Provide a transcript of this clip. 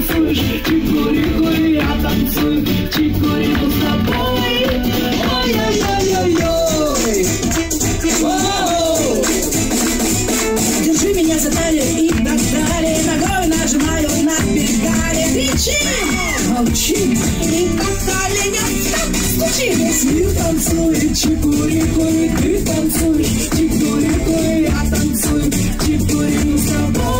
танцуешь, чику-рику, и я танцую, чику-рику с тобой. Ой-ой-ой-ой-ой. Держи меня за талию и так далее, ногой нажимаю на педали. Кричим, молчим, и так коленям так стучим. Весь мир танцует, чику-рику, и ты танцуешь, чику-рику, и я танцую, чику-рику с тобой.